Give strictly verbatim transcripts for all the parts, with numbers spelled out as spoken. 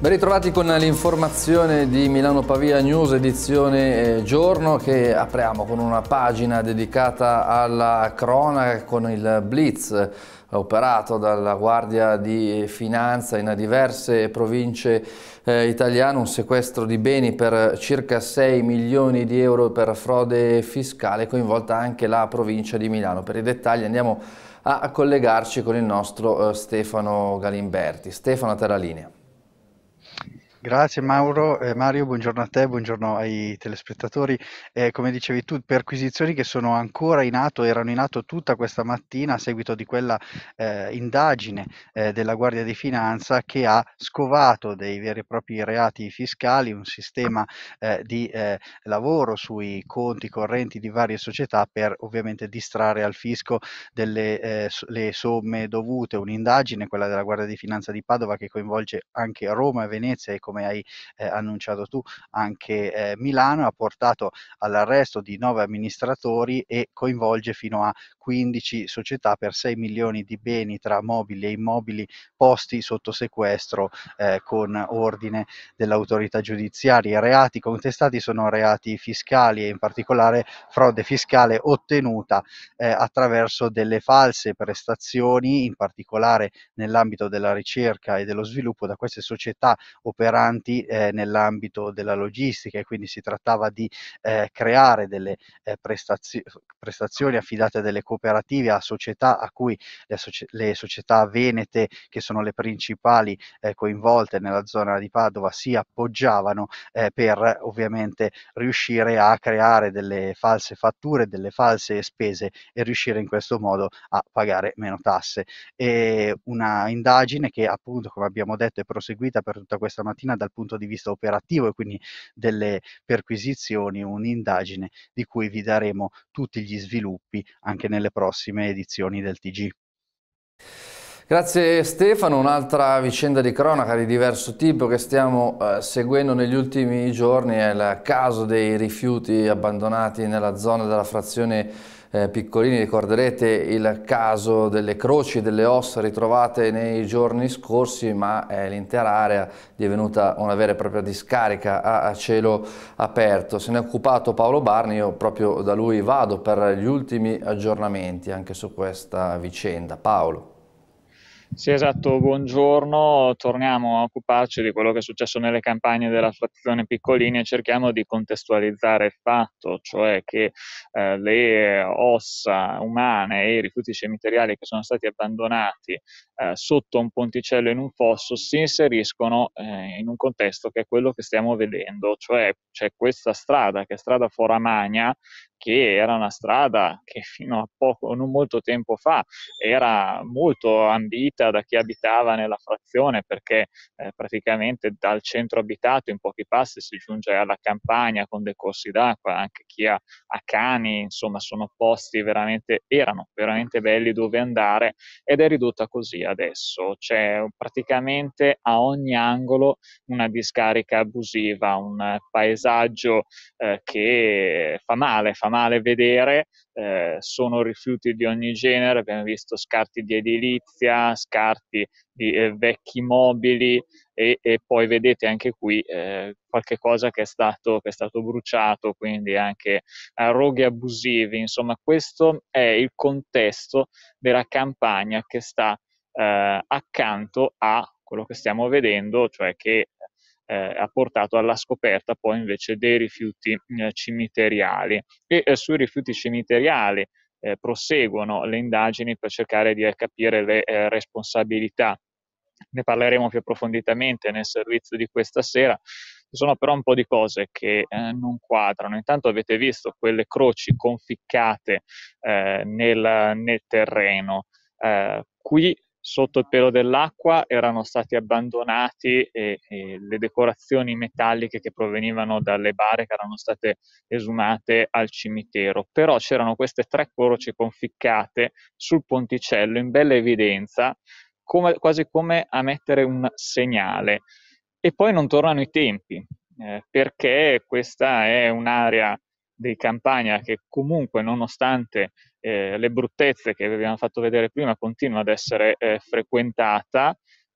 Ben ritrovati con l'informazione di Milano Pavia News, edizione giorno, che apriamo con una pagina dedicata alla cronaca con il blitz operato dalla Guardia di Finanza in diverse province eh, italiane, un sequestro di beni per circa sei milioni di euro per frode fiscale, coinvolta anche la provincia di Milano. Per i dettagli andiamo a collegarci con il nostro eh, Stefano Galimberti. Stefano, a te la linea. Grazie Mauro, eh, Mario, buongiorno a te, buongiorno ai telespettatori. Eh, come dicevi tu, perquisizioni che sono ancora in atto, erano in atto tutta questa mattina a seguito di quella eh, indagine eh, della Guardia di Finanza che ha scovato dei veri e propri reati fiscali, un sistema eh, di eh, lavoro sui conti correnti di varie società per ovviamente distrarre al fisco delle eh, le somme dovute, un'indagine, quella della Guardia di Finanza di Padova, che coinvolge anche Roma e Venezia e, come hai eh, annunciato tu, anche eh, Milano, ha portato all'arresto di nove amministratori e coinvolge fino a quindici società per sei milioni di beni tra mobili e immobili posti sotto sequestro eh, con ordine dell'autorità giudiziaria. I reati contestati sono reati fiscali e in particolare frode fiscale ottenuta eh, attraverso delle false prestazioni, in particolare nell'ambito della ricerca e dello sviluppo, da queste società operanti eh, nell'ambito della logistica, e quindi si trattava di eh, creare delle eh, prestazio- prestazioni affidate a delle cooperative, a società a cui le, soci- le società venete, che sono le principali eh, coinvolte nella zona di Padova, si appoggiavano eh, per ovviamente riuscire a creare delle false fatture, delle false spese e riuscire in questo modo a pagare meno tasse. E una indagine che, appunto, come abbiamo detto, è proseguita per tutta questa mattina dal punto di vista operativo e quindi delle perquisizioni, un'indagine di cui vi daremo tutti gli sviluppi anche nelle prossime edizioni del T G. Grazie Stefano, un'altra vicenda di cronaca di diverso tipo che stiamo eh, seguendo negli ultimi giorni è il caso dei rifiuti abbandonati nella zona della frazione eh, Piccolini. Ricorderete il caso delle croci e delle ossa ritrovate nei giorni scorsi, ma eh, l'intera area è divenuta una vera e propria discarica a, a cielo aperto. Se ne è occupato Paolo Barni, io proprio da lui vado per gli ultimi aggiornamenti anche su questa vicenda. Paolo. Sì, esatto, buongiorno. Torniamo a occuparci di quello che è successo nelle campagne della frazione Piccolini e cerchiamo di contestualizzare il fatto, cioè che eh, le ossa umane e i rifiuti cemiteriali che sono stati abbandonati eh, sotto un ponticello in un fosso si inseriscono eh, in un contesto che è quello che stiamo vedendo, cioè c'è questa strada, che è strada Foramagna, che era una strada che fino a poco, non molto tempo fa, era molto ambita da chi abitava nella frazione, perché eh, praticamente dal centro abitato in pochi passi si giunge alla campagna con dei corsi d'acqua, anche chi ha, ha cani, insomma sono posti veramente, erano veramente belli dove andare, ed è ridotta così adesso. C'è praticamente a ogni angolo una discarica abusiva, un paesaggio eh, che fa male, fa male vedere. Eh, sono rifiuti di ogni genere, abbiamo visto scarti di edilizia, scarti di eh, vecchi mobili e, e poi vedete anche qui eh, qualche cosa che è stato, che è stato bruciato, quindi anche eh, roghi abusivi. Insomma, questo è il contesto della campagna che sta eh, accanto a quello che stiamo vedendo, cioè che eh, ha portato alla scoperta poi invece dei rifiuti eh, cimiteriali. E eh, sui rifiuti cimiteriali eh, proseguono le indagini per cercare di capire le eh, responsabilità. Ne parleremo più approfonditamente nel servizio di questa sera. Ci sono però un po' di cose che eh, non quadrano. Intanto avete visto quelle croci conficcate eh, nel, nel terreno. Eh, qui sotto il pelo dell'acqua erano stati abbandonati e, e le decorazioni metalliche che provenivano dalle bare che erano state esumate al cimitero. Però c'erano queste tre croci conficcate sul ponticello in bella evidenza, come, quasi come a mettere un segnale. E poi non tornano i tempi, eh, perché questa è un'area di campagna che comunque, nonostante eh, le bruttezze che vi abbiamo fatto vedere prima, continua ad essere eh, frequentata.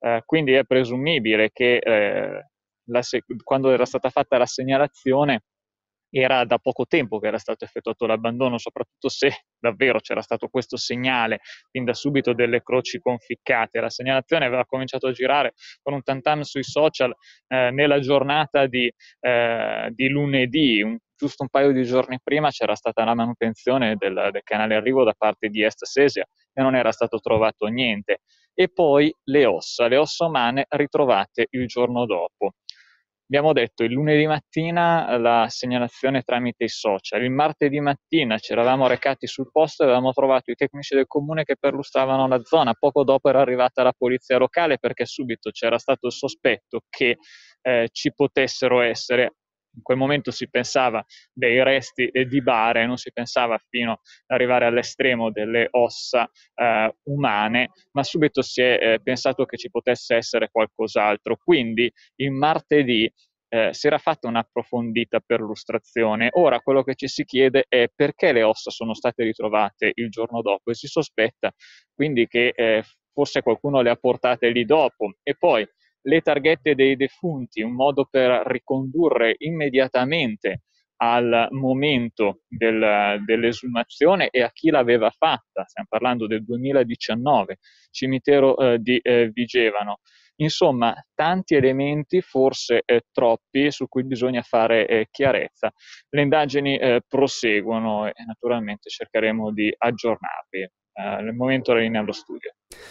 Eh, quindi è presumibile che eh, la quando era stata fatta la segnalazione era da poco tempo che era stato effettuato l'abbandono, soprattutto se davvero c'era stato questo segnale fin da subito delle croci conficcate. La segnalazione aveva cominciato a girare con un tantam sui social eh, nella giornata di, eh, di lunedì, un, giusto un paio di giorni prima c'era stata la manutenzione del, del canale arrivo da parte di Est Sesia e non era stato trovato niente. E poi le ossa, le ossa umane ritrovate il giorno dopo. Abbiamo detto il lunedì mattina la segnalazione tramite i social, il martedì mattina ci eravamo recati sul posto e avevamo trovato i tecnici del comune che perlustravano la zona, poco dopo era arrivata la polizia locale perché subito c'era stato il sospetto che eh, ci potessero essere, in quel momento si pensava dei resti di bare, non si pensava fino ad arrivare all'estremo delle ossa eh, umane, ma subito si è eh, pensato che ci potesse essere qualcos'altro. Quindi il martedì eh, si era fatta un'approfondita perlustrazione. Ora quello che ci si chiede è perché le ossa sono state ritrovate il giorno dopo e si sospetta quindi che eh, forse qualcuno le ha portate lì dopo. E poi le targhette dei defunti, un modo per ricondurre immediatamente al momento del, dell'esumazione e a chi l'aveva fatta. Stiamo parlando del duemiladiciannove, cimitero eh, di eh, Vigevano. Insomma, tanti elementi, forse eh, troppi, su cui bisogna fare eh, chiarezza. Le indagini eh, proseguono e naturalmente cercheremo di aggiornarvi. Eh, nel momento la linea allo studio.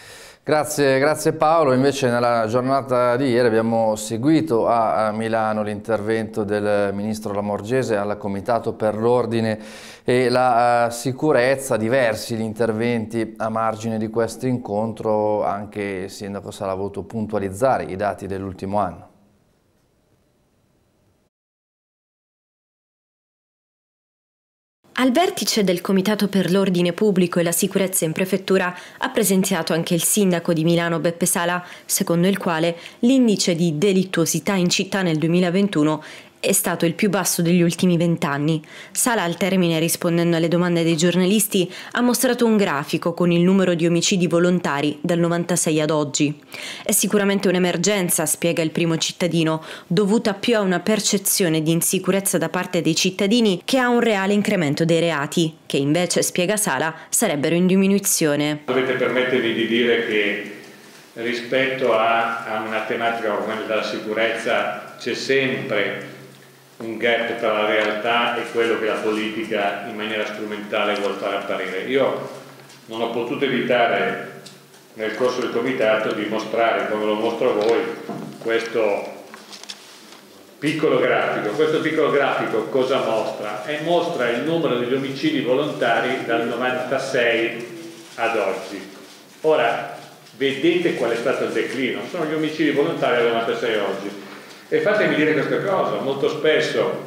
Grazie, grazie Paolo. Invece nella giornata di ieri abbiamo seguito a Milano l'intervento del ministro Lamorgese al Comitato per l'Ordine e la Sicurezza, diversi gli interventi a margine di questo incontro, anche il sindaco Sala ha voluto puntualizzare i dati dell'ultimo anno. Al vertice del Comitato per l'Ordine Pubblico e la Sicurezza in Prefettura ha presenziato anche il sindaco di Milano Beppe Sala, secondo il quale l'indice di delittuosità in città nel duemilaventuno è stato il più basso degli ultimi vent'anni. Sala, al termine, rispondendo alle domande dei giornalisti, ha mostrato un grafico con il numero di omicidi volontari dal novantasei ad oggi. È sicuramente un'emergenza, spiega il primo cittadino, dovuta più a una percezione di insicurezza da parte dei cittadini che a un reale incremento dei reati, che invece, spiega Sala, sarebbero in diminuzione. Dovete permettermi di dire che rispetto a, a una tematica come quella della sicurezza c'è sempre un gap tra la realtà e quello che la politica in maniera strumentale vuole fare apparire. Io non ho potuto evitare nel corso del comitato di mostrare, come lo mostro a voi, questo piccolo grafico. Questo piccolo grafico cosa mostra? E mostra il numero degli omicidi volontari dal novantasei ad oggi. Ora, vedete qual è stato il declino? Sono gli omicidi volontari dal novantasei a oggi. E fatemi dire questa cosa, molto spesso,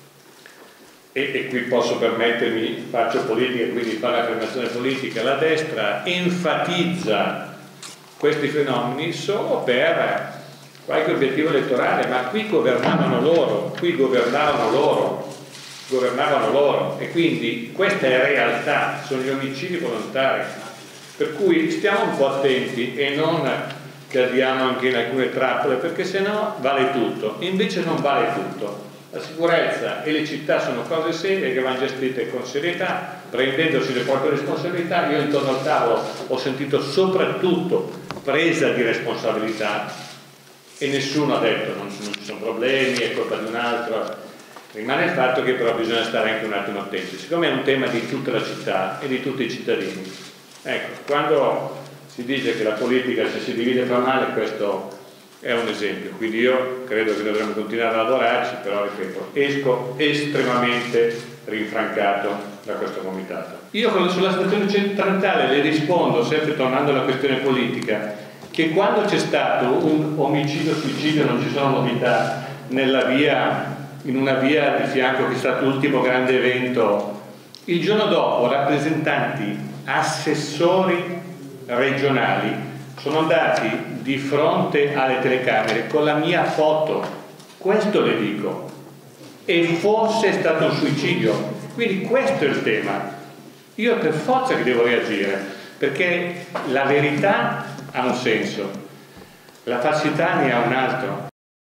e, e qui posso permettermi, faccio politica, quindi fare affermazione politica, la destra enfatizza questi fenomeni solo per qualche obiettivo elettorale, ma qui governavano loro, qui governavano loro, governavano loro, e quindi questa è realtà, sono gli omicidi volontari, per cui stiamo un po' attenti e non cadiamo anche in alcune trappole, perché se no vale tutto. Invece non vale tutto. La sicurezza e le città sono cose serie che vanno gestite con serietà, prendendosi le proprie responsabilità. Io intorno al tavolo ho sentito soprattutto presa di responsabilità e nessuno ha detto non, non ci sono problemi, è colpa di un altro. Rimane il fatto che però bisogna stare anche un attimo attenti, siccome è un tema di tutta la città e di tutti i cittadini. Ecco, quando si dice che la politica se si divide fa male, questo è un esempio, quindi io credo che dovremmo continuare a lavorarci, però ripeto, esco estremamente rinfrancato da questo comitato. Io sulla stazione centrale le rispondo, sempre tornando alla questione politica, che quando c'è stato un omicidio-suicidio non ci sono novità nella via, in una via di fianco che è stato l'ultimo grande evento, il giorno dopo rappresentanti, assessori regionali sono andati di fronte alle telecamere con la mia foto, questo le dico, e forse è stato un suicidio, quindi questo è il tema. Io per forza che devo reagire, perché la verità ha un senso. La falsità ne ha un altro.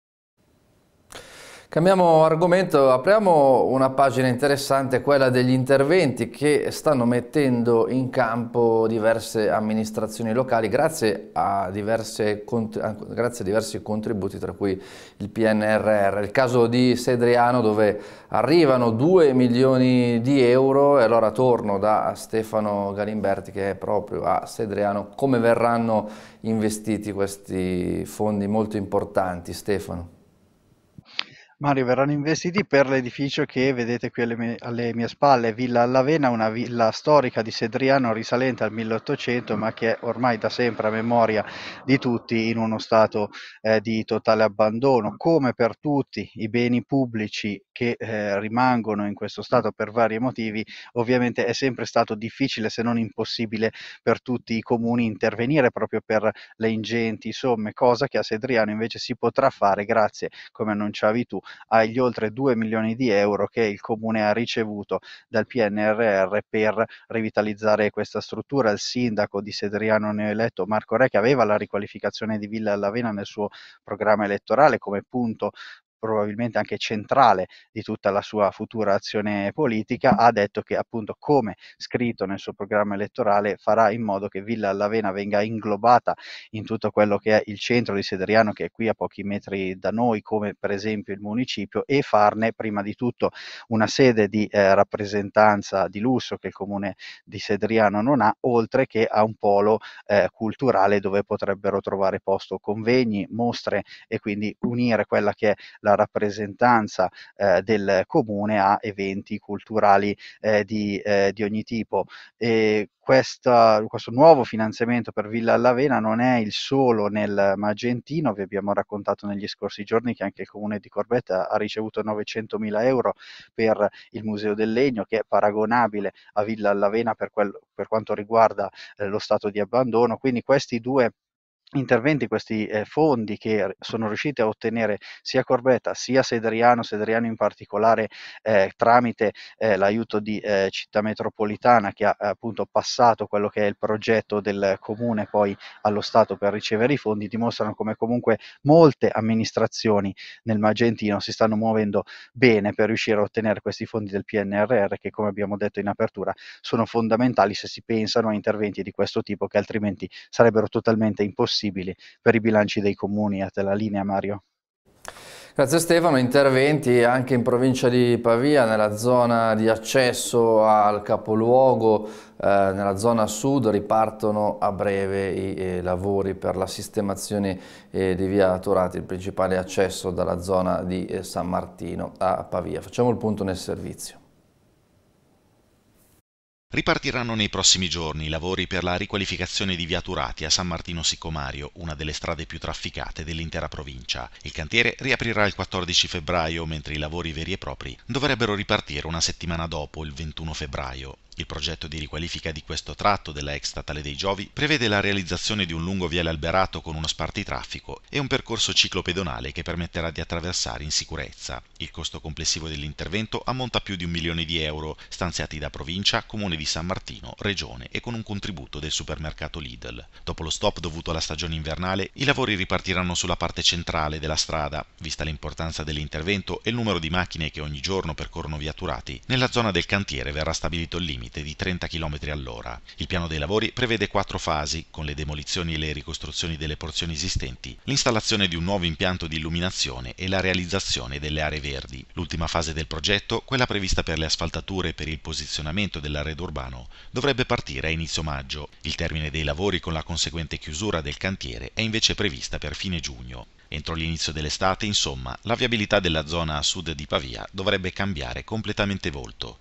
Cambiamo argomento, apriamo una pagina interessante, quella degli interventi che stanno mettendo in campo diverse amministrazioni locali grazie a, diverse, grazie a diversi contributi, tra cui il P N R R. Il caso di Sedriano, dove arrivano due milioni di euro, e allora torno da Stefano Galimberti, che è proprio a Sedriano. Come verranno investiti questi fondi molto importanti, Stefano? Mario, verranno investiti per l'edificio che vedete qui alle mie, alle mie spalle, Villa Allavena, una villa storica di Sedriano risalente al milleottocento, ma che è ormai da sempre a memoria di tutti in uno stato eh, di totale abbandono. Come per tutti i beni pubblici che eh, rimangono in questo stato per vari motivi, ovviamente è sempre stato difficile, se non impossibile, per tutti i comuni intervenire proprio per le ingenti somme, cosa che a Sedriano invece si potrà fare grazie, come annunciavi tu, agli oltre due milioni di euro che il Comune ha ricevuto dal P N R R per rivitalizzare questa struttura. Il sindaco di Sedriano neoeletto Marco Re, che aveva la riqualificazione di Villa Allavena nel suo programma elettorale come punto probabilmente anche centrale di tutta la sua futura azione politica, ha detto che, appunto, come scritto nel suo programma elettorale, farà in modo che Villa Allavena venga inglobata in tutto quello che è il centro di Sedriano, che è qui a pochi metri da noi, come per esempio il municipio, e farne prima di tutto una sede di eh, rappresentanza di lusso che il comune di Sedriano non ha, oltre che a un polo eh, culturale dove potrebbero trovare posto convegni, mostre, e quindi unire quella che è la rappresentanza eh, del comune a eventi culturali eh, di, eh, di ogni tipo. E questa, questo nuovo finanziamento per Villa Allavena non è il solo nel Magentino. Vi abbiamo raccontato negli scorsi giorni che anche il comune di Corbetta ha ricevuto novecentomila euro per il Museo del Legno, che è paragonabile a Villa Allavena per, quel, per quanto riguarda eh, lo stato di abbandono. Quindi questi due interventi, questi eh, fondi che sono riusciti a ottenere sia Corbetta sia Sedriano, Sedriano in particolare eh, tramite eh, l'aiuto di eh, Città Metropolitana, che ha appunto passato quello che è il progetto del comune poi allo Stato per ricevere i fondi, dimostrano come comunque molte amministrazioni nel Magentino si stanno muovendo bene per riuscire a ottenere questi fondi del P N R R, che, come abbiamo detto in apertura, sono fondamentali se si pensano a interventi di questo tipo, che altrimenti sarebbero totalmente impossibili per i bilanci dei comuni. A te la linea, Mario. Grazie Stefano. Interventi anche in provincia di Pavia, nella zona di accesso al capoluogo, eh, nella zona sud. Ripartono a breve i eh, lavori per la sistemazione eh, di via Turati, il principale accesso dalla zona di eh, San Martino a Pavia. Facciamo il punto nel servizio. Ripartiranno nei prossimi giorni i lavori per la riqualificazione di via Turati a San Martino Sicomario, una delle strade più trafficate dell'intera provincia. Il cantiere riaprirà il quattordici febbraio, mentre i lavori veri e propri dovrebbero ripartire una settimana dopo, il ventuno febbraio. Il progetto di riqualifica di questo tratto della ex statale dei Giovi prevede la realizzazione di un lungo viale alberato con uno spartitraffico e un percorso ciclopedonale che permetterà di attraversare in sicurezza. Il costo complessivo dell'intervento ammonta a più di un milione di euro, stanziati da provincia, comune di San Martino, regione e con un contributo del supermercato Lidl. Dopo lo stop dovuto alla stagione invernale, i lavori ripartiranno sulla parte centrale della strada. Vista l'importanza dell'intervento e il numero di macchine che ogni giorno percorrono via Turati, nella zona del cantiere verrà stabilito il limite di trenta chilometri all'ora. Il piano dei lavori prevede quattro fasi, con le demolizioni e le ricostruzioni delle porzioni esistenti, l'installazione di un nuovo impianto di illuminazione e la realizzazione delle aree verdi. L'ultima fase del progetto, quella prevista per le asfaltature e per il posizionamento dell'arredo urbano, dovrebbe partire a inizio maggio. Il termine dei lavori con la conseguente chiusura del cantiere è invece prevista per fine giugno. Entro l'inizio dell'estate, insomma, la viabilità della zona a sud di Pavia dovrebbe cambiare completamente volto.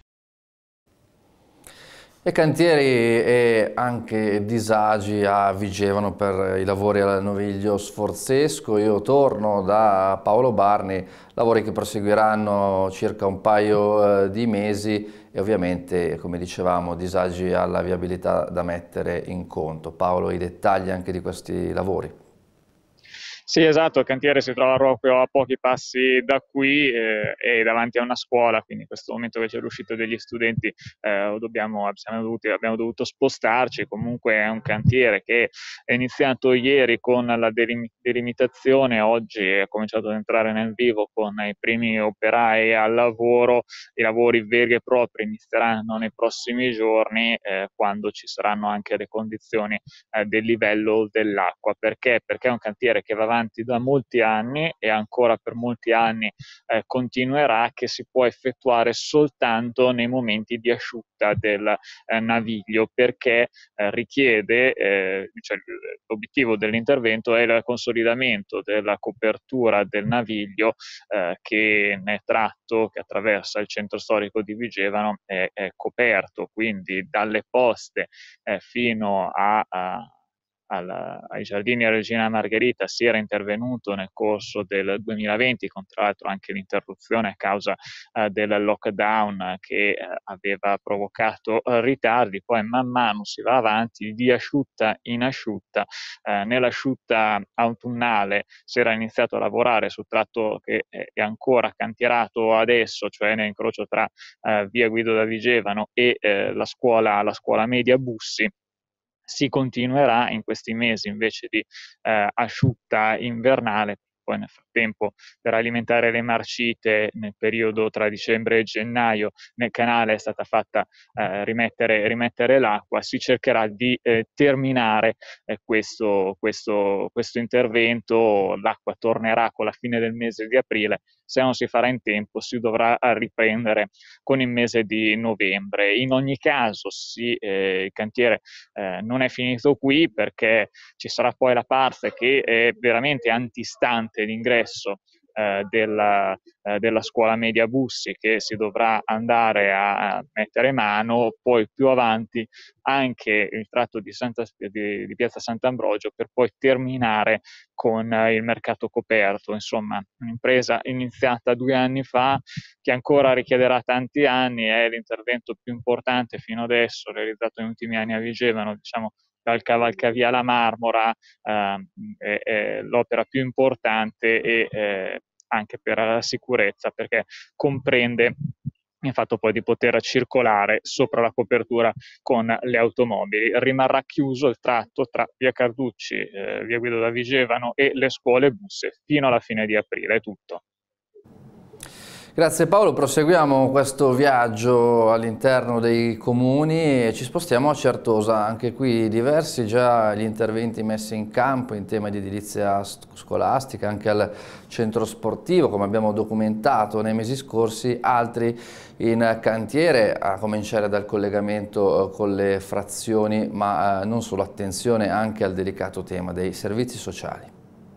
E cantieri e anche disagi a Vigevano per i lavori al Noviglio Sforzesco. Io torno da Paolo Barni, lavori che proseguiranno circa un paio di mesi e ovviamente, come dicevamo, disagi alla viabilità da mettere in conto. Paolo, i dettagli anche di questi lavori. Sì, esatto, il cantiere si trova proprio a pochi passi da qui eh, e davanti a una scuola, quindi in questo momento che c'è l'uscita degli studenti eh, dobbiamo, siamo dovuti, abbiamo dovuto spostarci. Comunque è un cantiere che è iniziato ieri con la delim- delimitazione, oggi è cominciato ad entrare nel vivo con i primi operai al lavoro. I lavori veri e propri inizieranno nei prossimi giorni eh, quando ci saranno anche le condizioni eh, del livello dell'acqua. Perché? Perché è un cantiere che va avanti da molti anni e ancora per molti anni eh, continuerà, che si può effettuare soltanto nei momenti di asciutta del eh, naviglio, perché eh, richiede, eh, cioè, l'obiettivo dell'intervento è il consolidamento della copertura del naviglio eh, che nel tratto che attraversa il centro storico di Vigevano è, è coperto, quindi dalle poste eh, fino a, a Alla, ai giardini Regina Margherita si era intervenuto nel corso del duemilaventi, con tra l'altro anche l'interruzione a causa eh, del lockdown che eh, aveva provocato eh, ritardi. Poi man mano si va avanti di asciutta in asciutta. Eh, nell'asciutta autunnale si era iniziato a lavorare sul tratto che è ancora cantierato adesso, cioè nell'incrocio tra eh, via Guido da Vigevano e eh, la scuola, la scuola media Bussi. Si continuerà in questi mesi invece di eh, asciutta invernale, poi nel frattempo per alimentare le marcite nel periodo tra dicembre e gennaio nel canale è stata fatta eh, rimettere, rimettere l'acqua. Si cercherà di eh, terminare eh, questo, questo, questo intervento. L'acqua tornerà con la fine del mese di aprile. Se non si farà in tempo si dovrà riprendere con il mese di novembre. In ogni caso sì, eh, il cantiere eh, non è finito qui, perché ci sarà poi la parte che è veramente antistante l'ingresso eh, della, eh, della scuola media Bussi, che si dovrà andare a mettere mano, poi più avanti anche il tratto di, Santa, di, di piazza Sant'Ambrogio, per poi terminare con eh, il mercato coperto. Insomma, un'impresa iniziata due anni fa che ancora richiederà tanti anni. È l'intervento più importante fino adesso realizzato negli ultimi anni a Vigevano, diciamo dal Cavalcavia alla Marmora, eh, è, è l'opera più importante e eh, anche per la sicurezza, perché comprende il fatto poi di poter circolare sopra la copertura con le automobili. Rimarrà chiuso il tratto tra via Carducci, eh, via Guido da Vigevano e le scuole Busse fino alla fine di aprile. È tutto. Grazie Paolo, proseguiamo questo viaggio all'interno dei comuni e ci spostiamo a Certosa. Anche qui diversi già gli interventi messi in campo in tema di edilizia scolastica, anche al centro sportivo, come abbiamo documentato nei mesi scorsi, altri in cantiere, a cominciare dal collegamento con le frazioni, ma non solo, attenzione anche al delicato tema dei servizi sociali.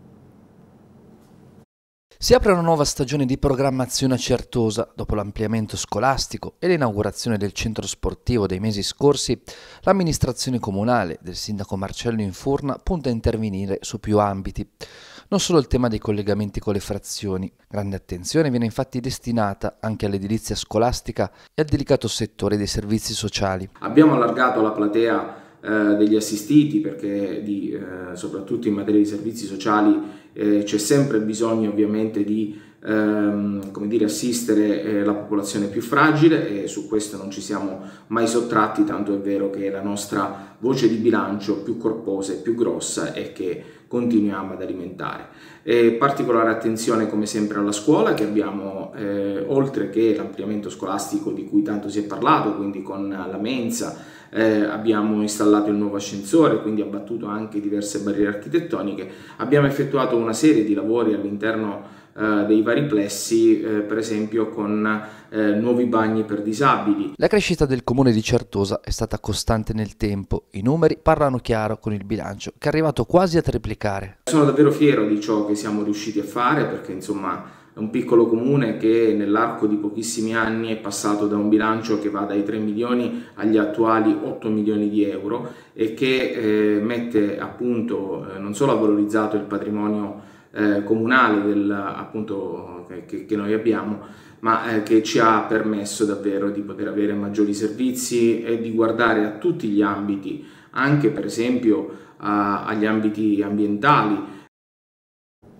Si apre una nuova stagione di programmazione a Certosa. Dopo l'ampliamento scolastico e l'inaugurazione del centro sportivo dei mesi scorsi, l'amministrazione comunale del sindaco Marcello Infurna punta a intervenire su più ambiti. Non solo il tema dei collegamenti con le frazioni. Grande attenzione viene infatti destinata anche all'edilizia scolastica e al delicato settore dei servizi sociali. Abbiamo allargato la platea eh, degli assistiti, perché di, eh, soprattutto in materia di servizi sociali Eh, c'è sempre bisogno ovviamente di ehm, come dire, assistere eh, la popolazione più fragile, e su questo non ci siamo mai sottratti, tanto è vero che è la nostra voce di bilancio più corposa e più grossa e che continuiamo ad alimentare. E particolare attenzione come sempre alla scuola, che abbiamo eh, oltre che l'ampliamento scolastico di cui tanto si è parlato, quindi con la mensa. Eh, abbiamo installato il nuovo ascensore, quindi abbattuto anche diverse barriere architettoniche. Abbiamo effettuato una serie di lavori all'interno eh, dei vari plessi, eh, per esempio con eh, nuovi bagni per disabili. La crescita del comune di Certosa è stata costante nel tempo. I numeri parlano chiaro con il bilancio, che è arrivato quasi a triplicare. Sono davvero fiero di ciò che siamo riusciti a fare, perché insomma è un piccolo comune che nell'arco di pochissimi anni è passato da un bilancio che va dai tre milioni agli attuali otto milioni di euro, e che eh, mette appunto, eh, non solo ha valorizzato il patrimonio eh, comunale del, appunto, che, che noi abbiamo, ma eh, che ci ha permesso davvero di poter avere maggiori servizi e di guardare a tutti gli ambiti, anche per esempio a, agli ambiti ambientali.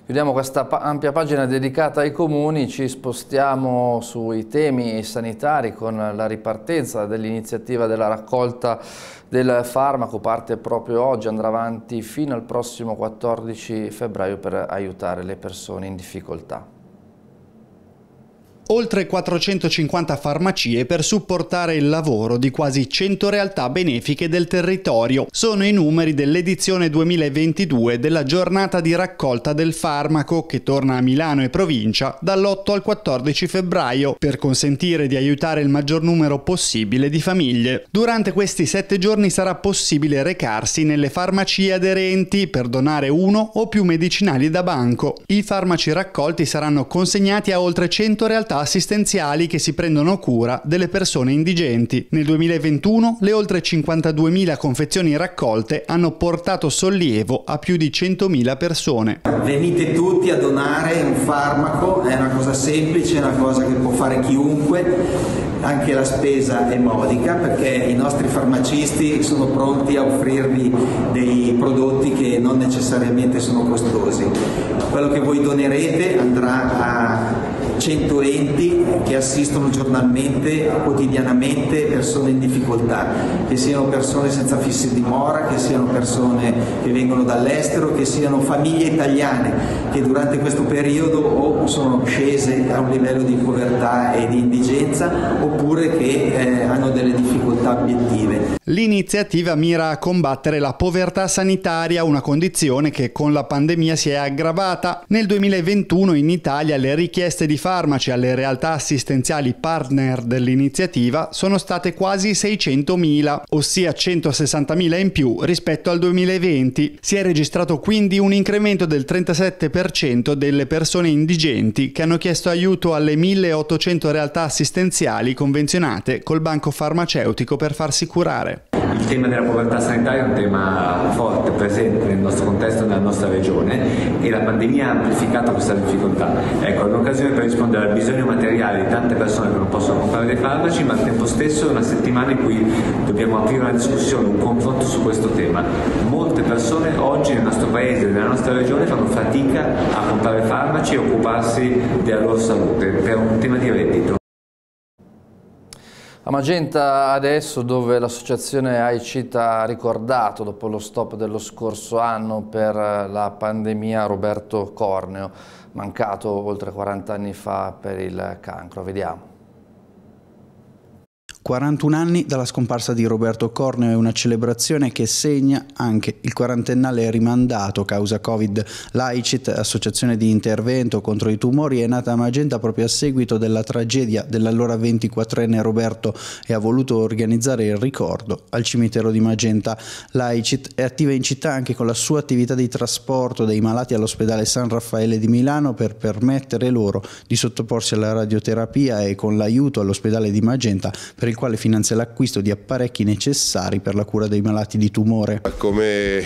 Chiudiamo questa ampia pagina dedicata ai comuni, ci spostiamo sui temi sanitari con la ripartenza dell'iniziativa della raccolta del farmaco. Parte proprio oggi, andrà avanti fino al prossimo quattordici febbraio per aiutare le persone in difficoltà. Oltre quattrocentocinquanta farmacie per supportare il lavoro di quasi cento realtà benefiche del territorio. Sono i numeri dell'edizione duemilaventidue della giornata di raccolta del farmaco, che torna a Milano e provincia dall'otto al quattordici febbraio per consentire di aiutare il maggior numero possibile di famiglie. Durante questi sette giorni sarà possibile recarsi nelle farmacie aderenti per donare uno o più medicinali da banco. I farmaci raccolti saranno consegnati a oltre cento realtà assistenziali che si prendono cura delle persone indigenti. Nel duemilaventuno le oltre cinquantaduemila confezioni raccolte hanno portato sollievo a più di centomila persone. Venite tutti a donare un farmaco, è una cosa semplice, è una cosa che può fare chiunque, anche la spesa è modica perché i nostri farmacisti sono pronti a offrirvi dei prodotti che non necessariamente sono costosi. Quello che voi donerete andrà a cento enti che assistono giornalmente, quotidianamente persone in difficoltà, che siano persone senza fissi dimora, che siano persone che vengono dall'estero, che siano famiglie italiane che durante questo periodo o sono scese a un livello di povertà e di indigenza oppure che eh, hanno delle difficoltà obiettive. L'iniziativa mira a combattere la povertà sanitaria, una condizione che con la pandemia si è aggravata. Nel duemilaventuno in Italia le richieste di farmaci alle realtà assistenziali partner dell'iniziativa sono state quasi seicentomila, ossia centosessantamila in più rispetto al duemilaventi. Si è registrato quindi un incremento del trentasette per cento delle persone indigenti che hanno chiesto aiuto alle milleottocento realtà assistenziali convenzionate col banco farmaceutico per farsi curare. Il tema della povertà sanitaria è un tema forte, presente nel nostro contesto e nella nostra regione, e la pandemia ha amplificato questa difficoltà. Ecco, è un'occasione per rispondere al bisogno materiale di tante persone che non possono comprare dei farmaci, ma al tempo stesso è una settimana in cui dobbiamo aprire una discussione, un confronto su questo tema. Molte persone oggi nel nostro paese e nella nostra regione fanno fatica a comprare farmaci e occuparsi della loro salute per un tema di reddito. A Magenta adesso, dove l'associazione AICIT ha ricordato dopo lo stop dello scorso anno per la pandemia Roberto Corneo, mancato oltre quaranta anni fa per il cancro. Vediamo. quarantuno anni dalla scomparsa di Roberto Corneo è una celebrazione che segna anche il quarantennale rimandato causa Covid. L'AICIT, associazione di intervento contro i tumori, è nata a Magenta proprio a seguito della tragedia dell'allora ventiquattrenne Roberto e ha voluto organizzare il ricordo al cimitero di Magenta. L'AICIT è attiva in città anche con la sua attività di trasporto dei malati all'ospedale San Raffaele di Milano per permettere loro di sottoporsi alla radioterapia e con l'aiuto all'ospedale di Magenta per il il quale finanzia l'acquisto di apparecchi necessari per la cura dei malati di tumore. Come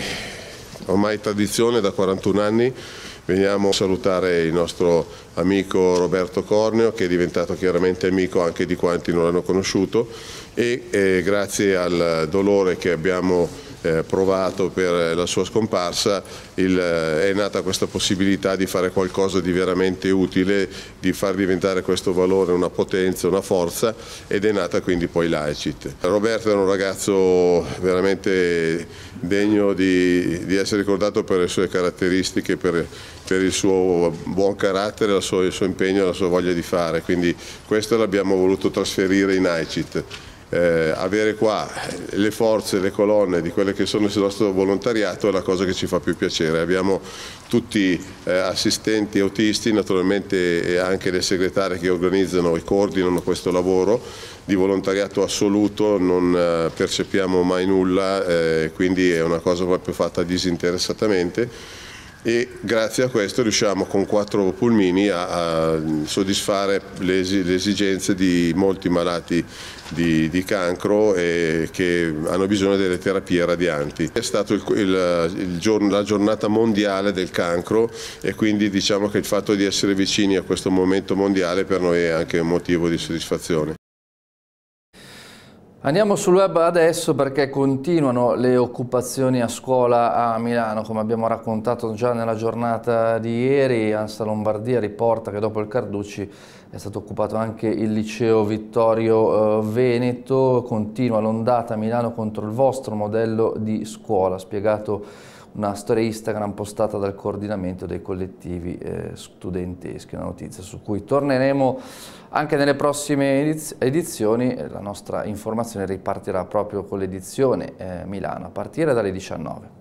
ormai tradizione, da quarantuno anni veniamo a salutare il nostro amico Roberto Corneo, che è diventato chiaramente amico anche di quanti non l'hanno conosciuto, e eh, grazie al dolore che abbiamo Eh, provato per la sua scomparsa il, eh, è nata questa possibilità di fare qualcosa di veramente utile, di far diventare questo valore una potenza, una forza, ed è nata quindi poi l'AICIT. Roberto era un ragazzo veramente degno di, di essere ricordato per le sue caratteristiche, per, per il suo buon carattere, il suo, il suo impegno e la sua voglia di fare, quindi questo l'abbiamo voluto trasferire in AICIT. Eh, avere qua le forze, le colonne di quelle che sono il nostro volontariato è la cosa che ci fa più piacere. Abbiamo tutti eh, assistenti autisti, naturalmente, e anche le segretarie che organizzano e coordinano questo lavoro di volontariato assoluto, non eh, percepiamo mai nulla, eh, quindi è una cosa proprio fatta disinteressatamente. E grazie a questo riusciamo con quattro pulmini a, a soddisfare le, le esigenze di molti malati di, di cancro e che hanno bisogno delle terapie radianti. È stata il, il, il giorno, la giornata mondiale del cancro, e quindi diciamo che il fatto di essere vicini a questo momento mondiale per noi è anche un motivo di soddisfazione. Andiamo sul web adesso perché continuano le occupazioni a scuola a Milano, come abbiamo raccontato già nella giornata di ieri. ANSA Lombardia riporta che dopo il Carducci è stato occupato anche il liceo Vittorio eh, Veneto. Continua l'ondata a Milano contro il vostro modello di scuola, ha spiegato una storia Instagram postata dal coordinamento dei collettivi eh, studenteschi, una notizia su cui torneremo anche nelle prossime edizioni. La nostra informazione ripartirà proprio con l'edizione eh, Milano a partire dalle diciannove.